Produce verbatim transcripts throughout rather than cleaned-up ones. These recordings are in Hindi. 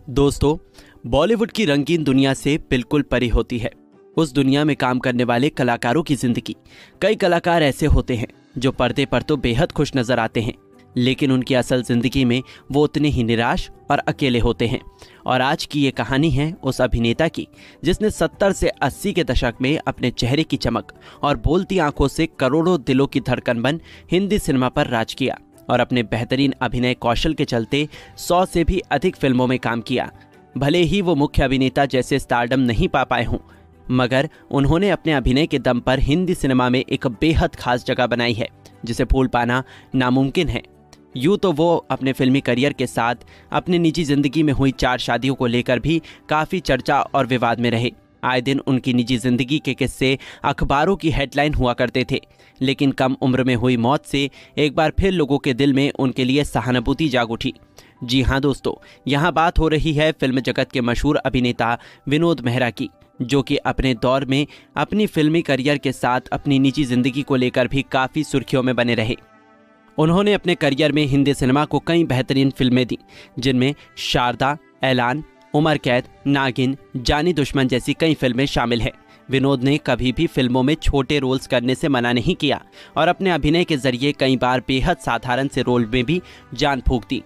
दोस्तों, बॉलीवुड की रंगीन दुनिया से बिल्कुल परी होती है। उस दुनिया में काम करने वाले कलाकारों की जिंदगी। कई कलाकार ऐसे होते हैं जो पर्दे पर तो बेहद खुश नजर आते हैं, लेकिन उनकी असल जिंदगी में वो उतने ही निराश और अकेले होते हैं। और आज की ये कहानी है उस अभिनेता की जिसने सत्तर से अस्सी के दशक में अपने चेहरे की चमक और बोलती आंखों से करोड़ों दिलों की धड़कन बन हिंदी सिनेमा पर राज किया और अपने बेहतरीन अभिनय कौशल के चलते सौ से भी अधिक फिल्मों में काम किया। भले ही वो मुख्य अभिनेता जैसे स्टारडम नहीं पा पाए हों, मगर उन्होंने अपने अभिनय के दम पर हिंदी सिनेमा में एक बेहद खास जगह बनाई है जिसे भूल पाना नामुमकिन है। यूँ तो वो अपने फिल्मी करियर के साथ अपनी निजी जिंदगी में हुई चार शादियों को लेकर भी काफ़ी चर्चा और विवाद में रहे। आए दिन उनकी निजी जिंदगी के किस्से अखबारों की हेडलाइन हुआ करते थे, लेकिन कम उम्र में हुई मौत से एक बार फिर लोगों के दिल में उनके लिए सहानुभूति जाग उठी। जी हाँ दोस्तों, यहाँ बात हो रही है फिल्म जगत के मशहूर अभिनेता विनोद मेहरा की, जो कि अपने दौर में अपनी फिल्मी करियर के साथ अपनी निजी जिंदगी को लेकर भी काफ़ी सुर्खियों में बने रहे। उन्होंने अपने करियर में हिंदी सिनेमा को कई बेहतरीन फिल्में दी, जिनमें शारदा, ऐलान, उमर कैद, नागिन, जानी दुश्मन जैसी कई फिल्में शामिल हैं। विनोद ने कभी भी फिल्मों में छोटे रोल्स करने से मना नहीं किया और अपने अभिनय के जरिए कई बार बेहद साधारण से रोल में भी जान फूंक दी।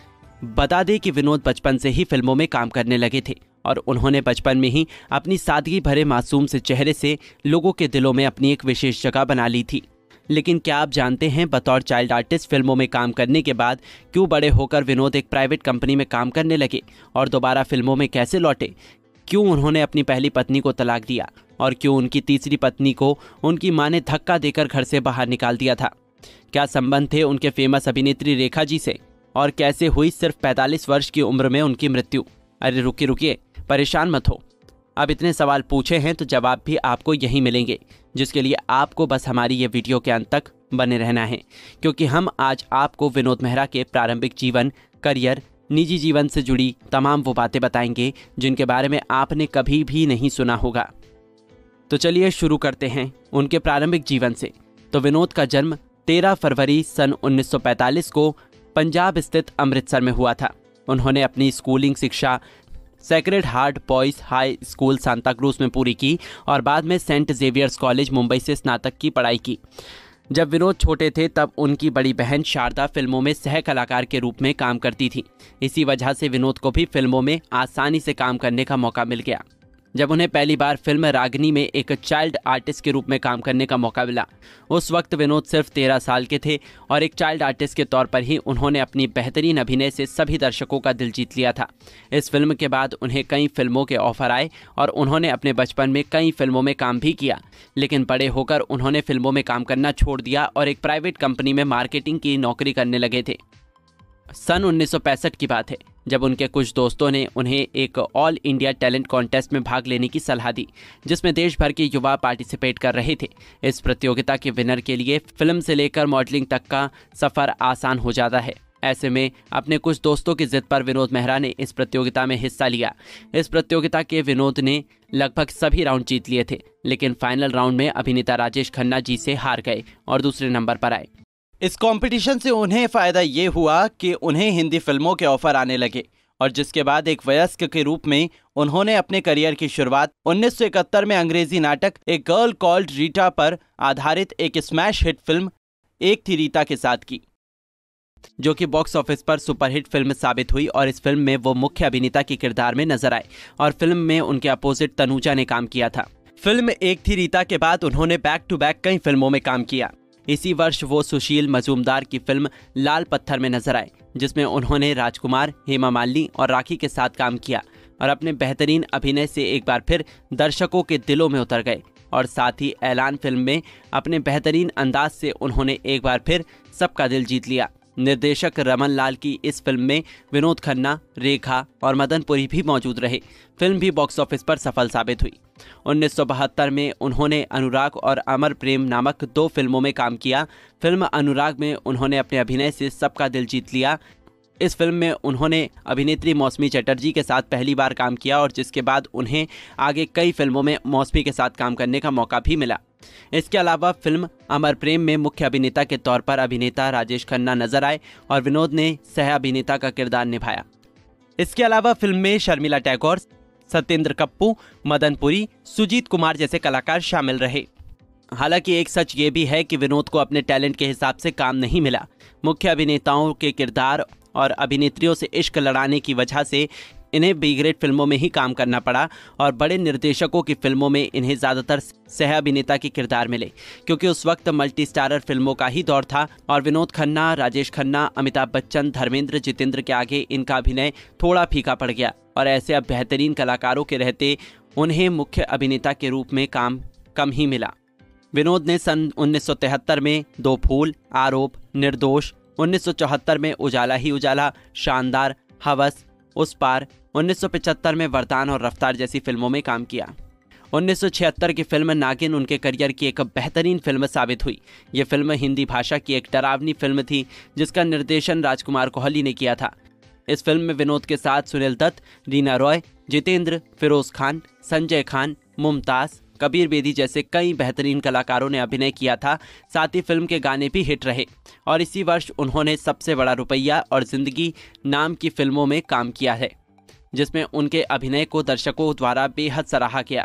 बता दें कि विनोद बचपन से ही फिल्मों में काम करने लगे थे और उन्होंने बचपन में ही अपनी सादगी भरे मासूम से चेहरे से लोगों के दिलों में अपनी एक विशेष जगह बना ली थी। लेकिन क्या आप जानते हैं, बतौर चाइल्ड आर्टिस्ट फिल्मों में काम करने के बाद क्यों बड़े होकर विनोद एक प्राइवेट कंपनी में काम करने लगे और दोबारा फिल्मों में कैसे लौटे? क्यों उन्होंने अपनी पहली पत्नी को तलाक दिया और क्यों उनकी तीसरी पत्नी को उनकी मां ने धक्का देकर घर से बाहर निकाल दिया था? क्या संबंध थे उनके फेमस अभिनेत्री रेखा जी से और कैसे हुई सिर्फ पैंतालीस वर्ष की उम्र में उनकी मृत्यु? अरे रुकिए रुकिए, परेशान मत हो। अब इतने सवाल पूछे हैं तो जवाब भी आपको यहीं मिलेंगे, जिसके लिए आपको बस हमारी ये वीडियो के अंत तक बने रहना है, क्योंकि हम आज आपको विनोद मेहरा के प्रारंभिक जीवन, करियर, निजी जीवन से जुड़ी तमाम वो बातें बताएंगे जिनके बारे में आपने कभी भी नहीं सुना होगा। तो चलिए शुरू करते हैं उनके प्रारंभिक जीवन से। तो विनोद का जन्म तेरह फरवरी सन उन्नीस सौ पैंतालीस को पंजाब स्थित अमृतसर में हुआ था। उन्होंने अपनी स्कूलिंग शिक्षा Sacred Heart Boys High School Santa Cruz में पूरी की और बाद में सेंट जेवियर्स कॉलेज मुंबई से स्नातक की पढ़ाई की। जब विनोद छोटे थे तब उनकी बड़ी बहन शारदा फिल्मों में सह कलाकार के रूप में काम करती थी। इसी वजह से विनोद को भी फिल्मों में आसानी से काम करने का मौका मिल गया। जब उन्हें पहली बार फिल्म रागिनी में एक चाइल्ड आर्टिस्ट के रूप में काम करने का मौका मिला, उस वक्त विनोद सिर्फ तेरह साल के थे और एक चाइल्ड आर्टिस्ट के तौर पर ही उन्होंने अपनी बेहतरीन अभिनय से सभी दर्शकों का दिल जीत लिया था। इस फिल्म के बाद उन्हें कई फिल्मों के ऑफर आए और उन्होंने अपने बचपन में कई फिल्मों में काम भी किया, लेकिन बड़े होकर उन्होंने फिल्मों में काम करना छोड़ दिया और एक प्राइवेट कंपनी में मार्केटिंग की नौकरी करने लगे थे। सन उन्नीस सौ पैंसठ की बात है, जब उनके कुछ दोस्तों ने उन्हें एक ऑल इंडिया टैलेंट कॉन्टेस्ट में भाग लेने की सलाह दी, जिसमें देश भर के युवा पार्टिसिपेट कर रहे थे। इस प्रतियोगिता के विनर के लिए फिल्म से लेकर मॉडलिंग तक का सफ़र आसान हो जाता है। ऐसे में अपने कुछ दोस्तों की जिद पर विनोद मेहरा ने इस प्रतियोगिता में हिस्सा लिया। इस प्रतियोगिता के विनोद ने लगभग सभी राउंड जीत लिए थे, लेकिन फाइनल राउंड में अभिनेता राजेश खन्ना जी से हार गए और दूसरे नंबर पर आए। इस कंपटीशन से उन्हें फ़ायदा ये हुआ कि उन्हें हिंदी फिल्मों के ऑफर आने लगे और जिसके बाद एक वयस्क के रूप में उन्होंने अपने करियर की शुरुआत उन्नीस सौ इकहत्तर में अंग्रेजी नाटक एक गर्ल कॉल्ड रीटा पर आधारित एक स्मैश हिट फिल्म एक थी रीता के साथ की, जो कि बॉक्स ऑफिस पर सुपरहिट फिल्म साबित हुई और इस फिल्म में वो मुख्य अभिनेता के किरदार में नजर आए और फिल्म में उनके अपोजिट तनुजा ने काम किया था। फिल्म एक थी रीता के बाद उन्होंने बैक टू बैक कई फिल्मों में काम किया। इसी वर्ष वो सुशील मजूमदार की फिल्म लाल पत्थर में नजर आए, जिसमें उन्होंने राजकुमार, हेमा मालिनी और राखी के साथ काम किया और अपने बेहतरीन अभिनय से एक बार फिर दर्शकों के दिलों में उतर गए। और साथ ही ऐलान फिल्म में अपने बेहतरीन अंदाज से उन्होंने एक बार फिर सबका दिल जीत लिया। निर्देशक रमन लाल की इस फिल्म में विनोद खन्ना, रेखा और मदन पुरी भी मौजूद रहे। फिल्म भी बॉक्स ऑफिस पर सफल साबित हुई। उन्नीस सौ बहत्तर में उन्होंने अनुराग और अमर प्रेम नामक दो फिल्मों में काम किया। फिल्म अनुराग में उन्होंने अपने अभिनय से सबका दिल जीत लिया। इस फिल्म में उन्होंने अभिनेत्री मौसमी चटर्जी के साथ पहली बार काम किया और जिसके बाद उन्हें आगे कई फिल्मों में मौसमी के साथ काम करने का मौका भी मिला। इसके अलावा फिल्म अमर प्रेम में मुख्य अभिनेता के तौर पर अभिनेता राजेश खन्ना नजर आए और विनोद ने सह अभिनेता का किरदार निभाया। इसके अलावा फिल्म में शर्मिला टैगोर, सत्येंद्र कप्पू, मदन पुरी, सुजीत कुमार जैसे कलाकार शामिल रहे। हालांकि एक सच ये भी है कि विनोद को अपने टैलेंट के हिसाब से काम नहीं मिला। मुख्य अभिनेताओं के किरदार और अभिनेत्रियों से इश्क लड़ाने की वजह से इन्हें बी ग्रेड फिल्मों में ही काम करना पड़ा और बड़े निर्देशकों की फिल्मों में इन्हें ज़्यादातर सह अभिनेता के किरदार मिले, क्योंकि उस वक्त मल्टी स्टारर फिल्मों का ही दौर था और विनोद खन्ना, राजेश खन्ना, अमिताभ बच्चन, धर्मेंद्र, जितेंद्र के आगे इनका अभिनय थोड़ा फीका पड़ गया और ऐसे अब बेहतरीन कलाकारों के रहते उन्हें मुख्य अभिनेता के रूप में काम कम ही मिला। विनोद ने सन उन्नीस सौ तिहत्तर में दो फूल, आरोप, निर्दोष, उन्नीस सौ चौहत्तर में उजाला ही उजाला, शानदार, हवस, उस पार, उन्नीस सौ पचहत्तर में वरदान और रफ्तार जैसी फिल्मों में काम किया। उन्नीस सौ छिहत्तर की फिल्म नागिन उनके करियर की एक बेहतरीन फिल्म साबित हुई। ये फिल्म हिंदी भाषा की एक डरावनी फिल्म थी जिसका निर्देशन राजकुमार कोहली ने किया था। इस फिल्म में विनोद के साथ सुनील दत्त, रीना रॉय, जितेंद्र, फिरोज खान, संजय खान, मुमताज, कबीर बेदी जैसे कई बेहतरीन कलाकारों ने अभिनय किया था। साथ ही फिल्म के गाने भी हिट रहे और इसी वर्ष उन्होंने सबसे बड़ा रुपया और जिंदगी नाम की फिल्मों में काम किया है, जिसमें उनके अभिनय को दर्शकों द्वारा बेहद सराहा गया।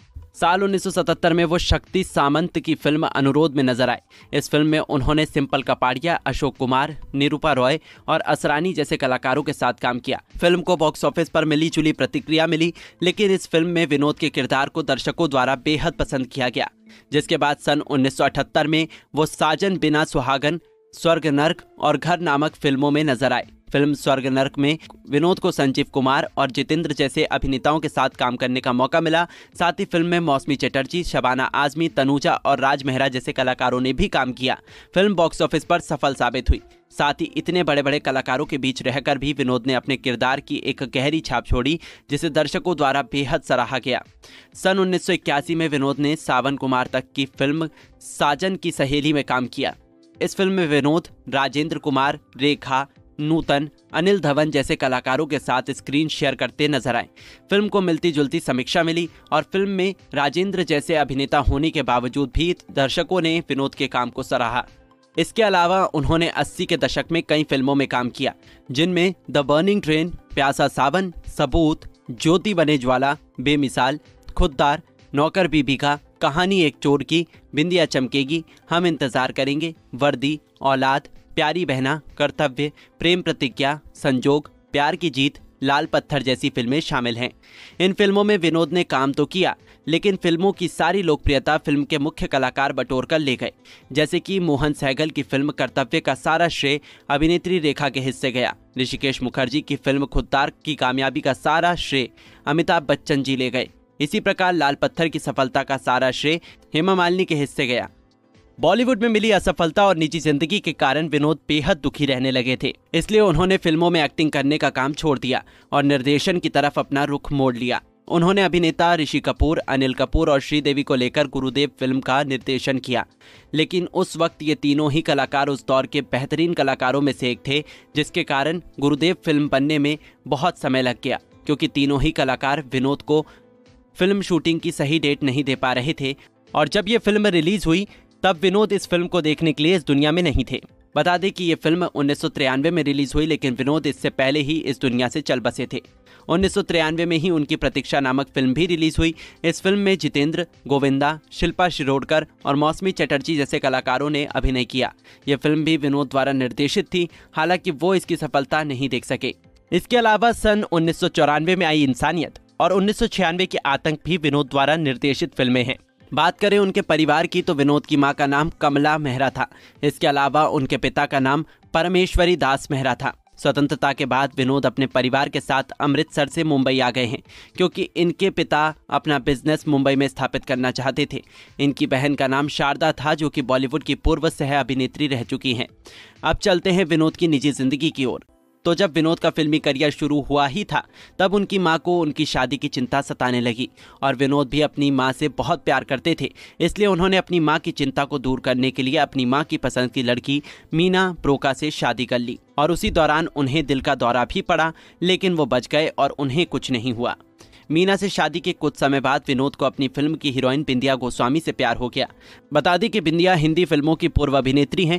साल उन्नीस सौ सतहत्तर में वो शक्ति सामंत की फिल्म अनुरोध में नजर आए। इस फिल्म में उन्होंने सिंपल कपाड़िया, अशोक कुमार, निरूपा रॉय और असरानी जैसे कलाकारों के साथ काम किया। फिल्म को बॉक्स ऑफिस पर मिली जुली प्रतिक्रिया मिली, लेकिन इस फिल्म में विनोद के किरदार को दर्शकों द्वारा बेहद पसंद किया गया, जिसके बाद सन उन्नीस सौ अठहत्तर में वो साजन बिना सुहागन, स्वर्ग नर्क और घर नामक फिल्मों में नजर आए। फिल्म स्वर्ग नर्क में विनोद को संजीव कुमार और जितेंद्र जैसे अभिनेताओं के साथ काम करने का मौका मिला। साथ ही फिल्म में मौसमी चटर्जी, शबाना आजमी, तनुजा और राज मेहरा जैसे कलाकारों ने भी काम किया। फिल्म बॉक्स ऑफिस पर सफल साबित हुई। साथ ही इतने बड़े बड़े कलाकारों के बीच रहकर भी विनोद ने अपने किरदार की एक गहरी छाप छोड़ी, जिसे दर्शकों द्वारा बेहद सराहा गया। सन उन्नीस सौ इक्यासी में विनोद ने सावन कुमार तक की फिल्म साजन की सहेली में काम किया। इस फिल्म में विनोद राजेंद्र कुमार, रेखा, नूतन, अनिल धवन जैसे कलाकारों के साथ स्क्रीन शेयर करते नजर आए। फिल्म को मिलती जुलती समीक्षा मिली और फिल्म में राजेंद्र जैसे अभिनेता होने के बावजूद भी दर्शकों ने विनोद के काम को सराहा। इसके अलावा उन्होंने अस्सी के दशक में कई फिल्मों में काम किया, जिनमें द बर्निंग ट्रेन, प्यासा सावन, सबूत, ज्योति बने ज्वाला, बेमिसाल, खुददार, नौकर बीबी का, कहानी एक चोर की, बिंदिया चमकेगी, हम इंतजार करेंगे, वर्दी, औलाद, प्यारी बहना, कर्तव्य, प्रेम प्रतिज्ञा, संजोग, प्यार की जीत, लाल पत्थर जैसी फिल्में शामिल हैं। इन फिल्मों में विनोद ने काम तो किया, लेकिन फिल्मों की सारी लोकप्रियता फिल्म के मुख्य कलाकार बटोर कर ले गए। जैसे कि मोहन सहगल की फिल्म कर्तव्य का सारा श्रेय अभिनेत्री रेखा के हिस्से गया। ऋषिकेश मुखर्जी की फिल्म खुददार की कामयाबी का सारा श्रेय अमिताभ बच्चन जी ले गए। इसी प्रकार लाल पत्थर की सफलता का सारा श्रेय हेमा मालिनी के हिस्से गया। बॉलीवुड में मिली असफलता और निजी जिंदगी के कारण विनोद बेहद दुखी रहने लगे थे, इसलिए उन्होंने फिल्मों में एक्टिंग करने का काम छोड़ दिया और निर्देशन की तरफ अपना रुख मोड़ लिया। उन्होंने अभिनेता ऋषि कपूर, अनिल कपूर और श्रीदेवी को लेकर गुरुदेव फिल्म का निर्देशन किया, लेकिन उस वक्त ये तीनों ही कलाकार उस दौर के बेहतरीन कलाकारों में से एक थे, जिसके कारण गुरुदेव फिल्म बनने में बहुत समय लग गया, क्योंकि तीनों ही कलाकार विनोद को फिल्म शूटिंग की सही डेट नहीं दे पा रहे थे और जब ये फिल्म रिलीज हुई तब विनोद इस फिल्म को देखने के लिए इस दुनिया में नहीं थे। बता दें कि ये फिल्म उन्नीस सौ तिरानवे में रिलीज हुई, लेकिन विनोद इससे पहले ही इस दुनिया से चल बसे थे। उन्नीस सौ तिरानवे में ही उनकी प्रतीक्षा नामक फिल्म भी रिलीज हुई। इस फिल्म में जितेंद्र, गोविंदा, शिल्पा शिरोडकर और मौसमी चटर्जी जैसे कलाकारों ने अभिनय किया। यह फिल्म भी विनोद द्वारा निर्देशित थी, हालांकि वो इसकी सफलता नहीं देख सके। इसके अलावा सन उन्नीस सौ चौरानवे में आई इंसानियत और उन्नीस सौ छियानवे के आतंक भी विनोद द्वारा निर्देशित फिल्में हैं। बात करें उनके परिवार की तो विनोद की मां का नाम कमला मेहरा था। इसके अलावा उनके पिता का नाम परमेश्वरी दास मेहरा था। स्वतंत्रता के बाद विनोद अपने परिवार के साथ अमृतसर से मुंबई आ गए हैं, क्योंकि इनके पिता अपना बिजनेस मुंबई में स्थापित करना चाहते थे। इनकी बहन का नाम शारदा था, जो कि बॉलीवुड की पूर्व सह अभिनेत्री रह चुकी हैं। अब चलते हैं विनोद की निजी जिंदगी की ओर। तो जब विनोद का फिल्मी करियर शुरू हुआ ही था, तब उनकी मां को उनकी शादी की चिंता सताने लगी और विनोद भी अपनी मां से बहुत प्यार करते थे। इसलिए उन्होंने अपनी मां की चिंता को दूर करने के लिए अपनी मां की पसंद की लड़की मीना ब्रोका से शादी कर ली और उसी दौरान उन्हें दिल का दौरा भी पड़ा, लेकिन वो बच गए और उन्हें कुछ नहीं हुआ। मीना से शादी के कुछ समय बाद विनोद को अपनी फिल्म की हीरोइन बिंदिया गोस्वामी से प्यार हो गया। बता दें कि बिंदिया हिंदी फिल्मों की पूर्व अभिनेत्री हैं।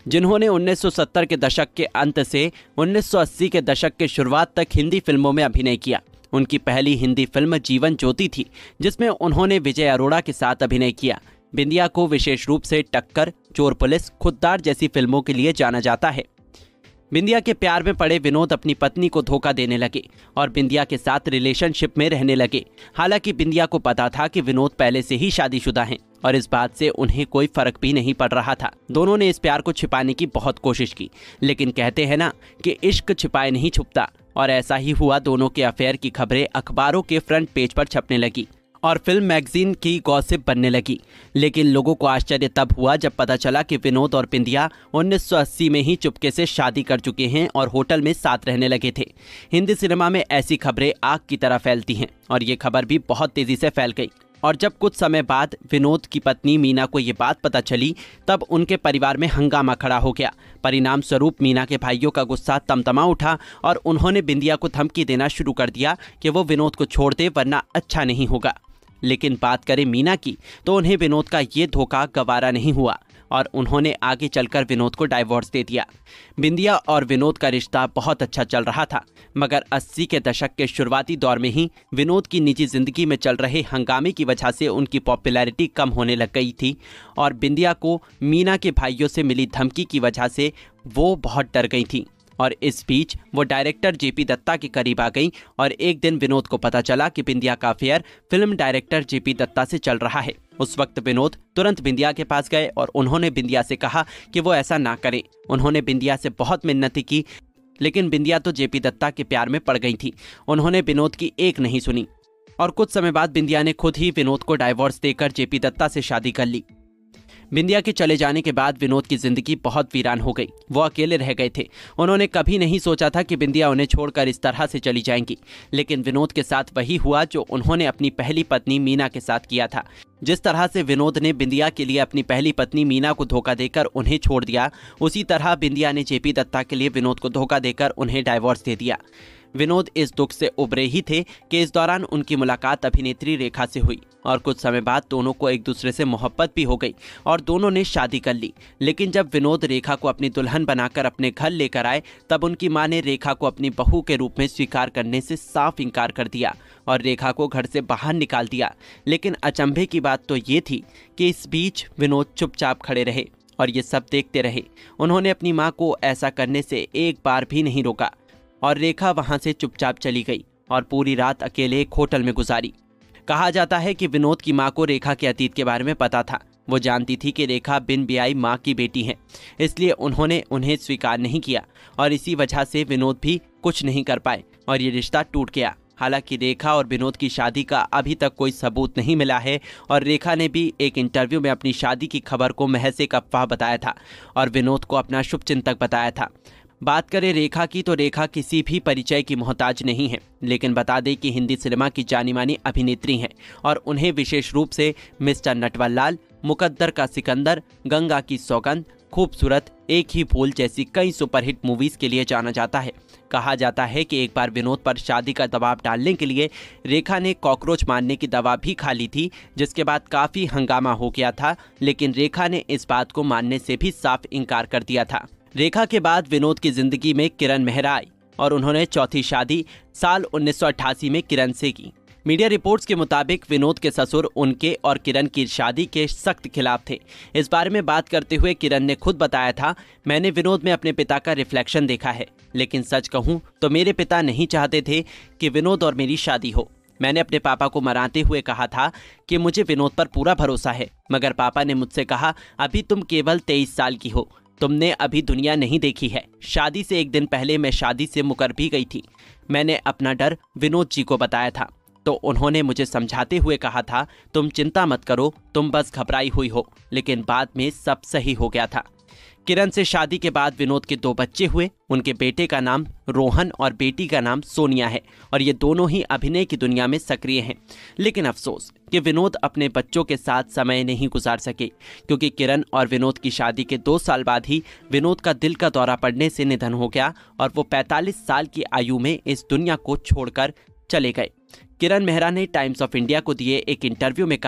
जिन्होंने उन्नीस सौ सत्तर के दशक के अंत से उन्नीस सौ अस्सी के दशक के शुरुआत तक हिंदी फिल्मों में अभिनय किया। उनकी पहली हिंदी फिल्म जीवन ज्योति थी, जिसमें उन्होंने विजय अरोड़ा के साथ अभिनय किया। बिंदिया को विशेष रूप से टक्कर, चोर पुलिस, खुद्दार जैसी फिल्मों के लिए जाना जाता है। बिंदिया के प्यार में पड़े विनोद अपनी पत्नी को धोखा देने लगे और बिंदिया के साथ रिलेशनशिप में रहने लगे। हालांकि बिंदिया को पता था कि विनोद पहले से ही शादीशुदा हैं और इस बात से उन्हें कोई फर्क भी नहीं पड़ रहा था। दोनों ने इस प्यार को छिपाने की बहुत कोशिश की, लेकिन कहते हैं ना कि इश्क छिपाए नहीं छुपता, और ऐसा ही हुआ। दोनों के अफेयर की खबरें अखबारों के फ्रंट पेज पर छपने लगी और फिल्म मैगजीन की गॉसिप बनने लगी। लेकिन लोगों को आश्चर्य तब हुआ जब पता चला कि विनोद और बिंदिया उन्नीस सौ अस्सी में ही चुपके से शादी कर चुके हैं और होटल में साथ रहने लगे थे। हिंदी सिनेमा में ऐसी खबरें आग की तरह फैलती हैं और ये खबर भी बहुत तेजी से फैल गई। और जब कुछ समय बाद विनोद की पत्नी मीना को ये बात पता चली, तब उनके परिवार में हंगामा खड़ा हो गया। परिणाम स्वरूप मीना के भाइयों का गुस्सा तमतमा उठा और उन्होंने बिंदिया को धमकी देना शुरू कर दिया कि वो विनोद को छोड़ दे, वरना अच्छा नहीं होगा। लेकिन बात करें मीना की, तो उन्हें विनोद का ये धोखा गवारा नहीं हुआ और उन्होंने आगे चलकर विनोद को डाइवोर्स दे दिया। बिंदिया और विनोद का रिश्ता बहुत अच्छा चल रहा था, मगर अस्सी के दशक के शुरुआती दौर में ही विनोद की निजी जिंदगी में चल रहे हंगामे की वजह से उनकी पॉपुलैरिटी कम होने लग गई थी और बिंदिया को मीना के भाइयों से मिली धमकी की वजह से वो बहुत डर गई थी। और इस बीच वो डायरेक्टर जेपी दत्ता के करीब आ गई और एक दिन विनोद को पता चला कि बिंदिया का affair film director JP Datta से चल रहा है। उस वक्त विनोद तुरंत बिंदिया के पास गए और उन्होंने बिंदिया से कहा कि वो ऐसा ना करे। उन्होंने बिंदिया से बहुत मिन्नतें की, लेकिन बिंदिया तो जेपी दत्ता के प्यार में पड़ गई थी। उन्होंने विनोद की एक नहीं सुनी और कुछ समय बाद बिंदिया ने खुद ही विनोद को डाइवोर्स देकर जेपी दत्ता से शादी कर ली। बिंदिया के चले जाने के बाद विनोद की जिंदगी बहुत वीरान हो गई। वो अकेले रह गए थे। उन्होंने कभी नहीं सोचा था कि बिंदिया उन्हें छोड़कर इस तरह से चली जाएंगी, लेकिन विनोद के साथ वही हुआ जो उन्होंने अपनी पहली पत्नी मीना के साथ किया था। जिस तरह से विनोद ने बिंदिया के लिए अपनी पहली पत्नी मीना को धोखा देकर उन्हें छोड़ दिया, उसी तरह बिंदिया ने जेपी दत्ता के लिए विनोद को धोखा देकर उन्हें डाइवोर्स दे दिया। विनोद इस दुख से उबरे ही थे कि इस दौरान उनकी मुलाकात अभिनेत्री रेखा से हुई और कुछ समय बाद दोनों को एक दूसरे से मोहब्बत भी हो गई और दोनों ने शादी कर ली। लेकिन जब विनोद रेखा को अपनी दुल्हन बनाकर अपने घर लेकर आए, तब उनकी मां ने रेखा को अपनी बहू के रूप में स्वीकार करने से साफ इनकार कर दिया और रेखा को घर से बाहर निकाल दिया। लेकिन अचंभे की बात तो ये थी कि इस बीच विनोद चुपचाप खड़े रहे और ये सब देखते रहे। उन्होंने अपनी माँ को ऐसा करने से एक बार भी नहीं रोका और रेखा वहां से चुपचाप चली गई और पूरी रात अकेले एक होटल में गुजारी। कहा जाता है कि विनोद की मां को रेखा के अतीत के बारे में पता था। वो जानती थी कि रेखा बिन ब्याई मां की बेटी है, इसलिए उन्होंने उन्हें स्वीकार नहीं किया और इसी वजह से विनोद भी कुछ नहीं कर पाए और ये रिश्ता टूट गया। हालांकि रेखा और विनोद की शादी का अभी तक कोई सबूत नहीं मिला है और रेखा ने भी एक इंटरव्यू में अपनी शादी की खबर को महज एक अफवाह बताया था और विनोद को अपना शुभचिंतक बताया था। बात करें रेखा की, तो रेखा किसी भी परिचय की मोहताज नहीं है, लेकिन बता दें कि हिंदी सिनेमा की जानी मानी अभिनेत्री हैं और उन्हें विशेष रूप से मिस्टर नटवरलाल, मुकद्दर का सिकंदर, गंगा की सौगंध, खूबसूरत, एक ही फूल जैसी कई सुपरहिट मूवीज के लिए जाना जाता है। कहा जाता है कि एक बार विनोद पर शादी का दबाव डालने के लिए रेखा ने कॉकरोच मारने की दवा भी खा ली थी, जिसके बाद काफी हंगामा हो गया था, लेकिन रेखा ने इस बात को मानने से भी साफ इनकार कर दिया था। रेखा के बाद विनोद की जिंदगी में किरण मेहरा आई और उन्होंने चौथी शादी साल उन्नीस सौ अट्ठासी में किरण से की। मीडिया रिपोर्ट्स के मुताबिक विनोद के ससुर उनके और किरण की शादी के सख्त खिलाफ थे। इस बारे में बात करते हुए किरण ने खुद बताया था, मैंने विनोद में अपने पिता का रिफ्लेक्शन देखा है, लेकिन सच कहूं तो मेरे पिता नहीं चाहते थे कि विनोद और मेरी शादी हो। मैंने अपने पापा को मनाते हुए कहा था कि मुझे विनोद पर पूरा भरोसा है, मगर पापा ने मुझसे कहा, अभी तुम केवल तेईस साल की हो, तुमने अभी दुनिया नहीं देखी है। शादी से एक दिन पहले मैं शादी से मुकर भी गई थी। मैंने अपना डर विनोद जी को बताया था, तो उन्होंने मुझे समझाते हुए कहा था, तुम चिंता मत करो, तुम बस घबराई हुई हो। लेकिन बाद में सब सही हो गया था। किरण से शादी के बाद विनोद के दो बच्चे हुए। उनके बेटे का नाम रोहन और बेटी का नाम सोनिया है और ये दोनों ही अभिनय की दुनिया में सक्रिय हैं। लेकिन अफसोस कि विनोद अपने बच्चों के साथ समय नहीं गुजार सके, क्योंकि किरण और विनोद की शादी के दो साल बाद ही विनोद का दिल का दौरा पड़ने से निधन हो गया और वो पैंतालीस साल की आयु में इस दुनिया को छोड़कर चले गए। किरण मेहरा ने टाइम्स ऑफ इंडिया को दिए एक इंटरव्यू में कहा,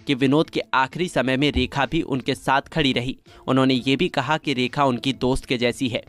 कि विनोद के आखिरी समय में रेखा भी उनके साथ खड़ी रही। उन्होंने ये भी कहा कि रेखा उनकी दोस्त के जैसी है।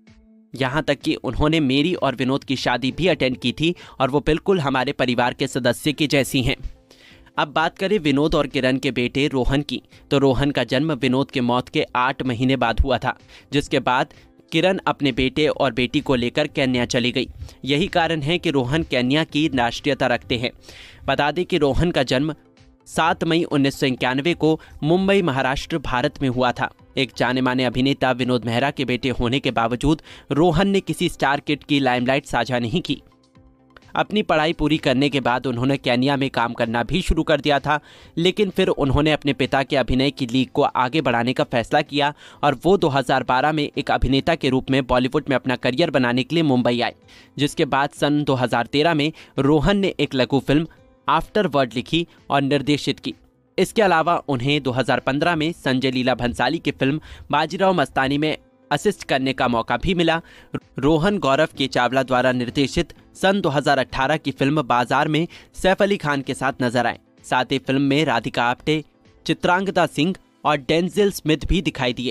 यहाँ तक कि उन्होंने मेरी और विनोद की शादी भी अटेंड की थी और वो बिल्कुल हमारे परिवार के सदस्य की जैसी हैं। अब बात करें विनोद और किरण के बेटे रोहन की, तो रोहन का जन्म विनोद के मौत के आठ महीने बाद हुआ था, जिसके बाद किरण अपने बेटे और बेटी को लेकर केन्या चली गई। यही कारण है कि रोहन केन्या की राष्ट्रीयता रखते हैं। बता दें कि रोहन का जन्म सात मई उन्नीस सौ इक्यानवे को मुंबई, महाराष्ट्र, भारत में हुआ था। एक जाने माने अभिनेता विनोद मेहरा के बेटे होने के बावजूद रोहन ने किसी स्टार किड की लाइमलाइट साझा नहीं की। अपनी पढ़ाई पूरी करने के बाद उन्होंने केन्या में काम करना भी शुरू कर दिया था, लेकिन फिर उन्होंने अपने पिता के अभिनय की लीग को आगे बढ़ाने का फैसला किया और वो दो हज़ार बारह में एक अभिनेता के रूप में बॉलीवुड में अपना करियर बनाने के लिए मुंबई आए। जिसके बाद सन दो हज़ार तेरह में रोहन ने एक लघु फिल्म आफ्टर वर्ड लिखी और निर्देशित की। इसके अलावा उन्हें दो हज़ार पंद्रह में संजय लीला भंसाली की फिल्म बाजीराव मस्तानी में असिस्ट करने का मौका भी मिला। रोहन गौरव के चावला द्वारा निर्देशित सन दो हज़ार अठारह की फिल्म बाजार में सैफ अली खान के साथ नजर आए। साथ ही फिल्म में राधिका आप्टे, चित्रांगदा सिंह और डेंजिल स्मिथ भी दिखाई दिए।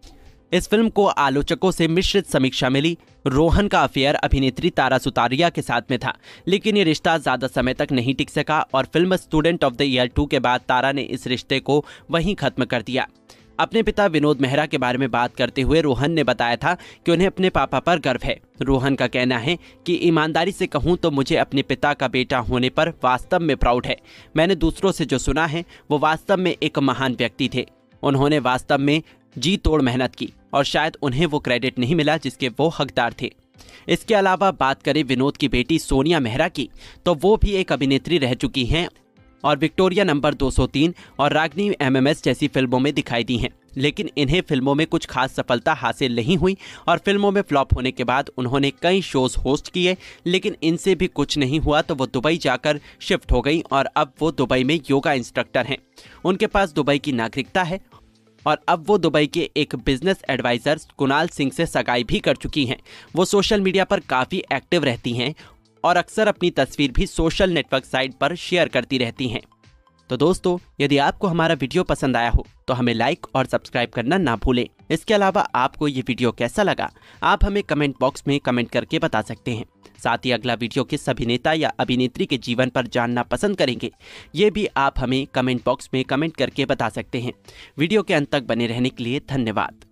इस फिल्म को आलोचकों से मिश्रित समीक्षा मिली। रोहन का अफेयर अभिनेत्री तारा सुतारिया के साथ में था, लेकिन ये रिश्ता ज्यादा समय तक नहीं टिक सका और film Student of the Year two के बाद तारा ने इस रिश्ते को वहीं खत्म कर दिया। अपने पिता विनोद मेहरा के बारे में बात करते हुए रोहन ने बताया था कि उन्हें अपने पापा पर गर्व है। रोहन का कहना है कि ईमानदारी से कहूं तो मुझे अपने पिता का बेटा होने पर वास्तव में प्राउड है। मैंने दूसरों से जो सुना है वो वास्तव में एक महान व्यक्ति थे। उन्होंने वास्तव में जी तोड़ मेहनत की और शायद उन्हें वो क्रेडिट नहीं मिला जिसके वो हकदार थे। इसके अलावा बात करें विनोद की बेटी सोनिया मेहरा की, तो वो भी एक अभिनेत्री रह चुकी हैं और विक्टोरिया नंबर दो सौ तीन और रागनी एमएमएस जैसी फिल्मों में दिखाई दी हैं, लेकिन इन्हें फिल्मों में कुछ खास सफलता हासिल नहीं हुई और फिल्मों में फ्लॉप होने के बाद उन्होंने कई शोज होस्ट किए, लेकिन इनसे भी कुछ नहीं हुआ तो वो दुबई जाकर शिफ्ट हो गई और अब वो दुबई में योगा इंस्ट्रक्टर हैं। उनके पास दुबई की नागरिकता है और अब वो दुबई के एक बिजनेस एडवाइजर कुणाल सिंह से सगाई भी कर चुकी हैं। वो सोशल मीडिया पर काफ़ी एक्टिव रहती हैं और अक्सर अपनी तस्वीर भी सोशल नेटवर्क साइट पर शेयर करती रहती हैं। तो दोस्तों, यदि आपको हमारा वीडियो पसंद आया हो तो हमें लाइक और सब्सक्राइब करना ना भूलें। इसके अलावा आपको ये वीडियो कैसा लगा आप हमें कमेंट बॉक्स में कमेंट करके बता सकते हैं। साथ ही अगला वीडियो किस अभिनेता या अभिनेत्री के जीवन पर जानना पसंद करेंगे ये भी आप हमें कमेंट बॉक्स में कमेंट करके बता सकते हैं। वीडियो के अंत तक बने रहने के लिए धन्यवाद।